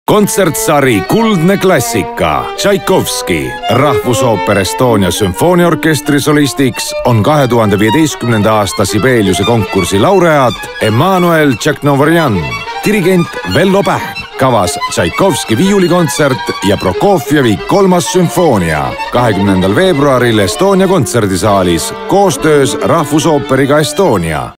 Kontserdisari Kuldne klassika Tšaikovski Rahvusooper Estonia sümfooniaorkestri solistiks on 2015. aasta Sibeliuse konkursi laureaat Emmanuel Tjeknavorian, dirigent Vello Pähn, kavas Tšaikovski viiulikontsert ja Prokofjevi 3. sümfoonia 20. veebruaril Estonia kontserdisaalis koostöös Rahvusooperiga Estonia.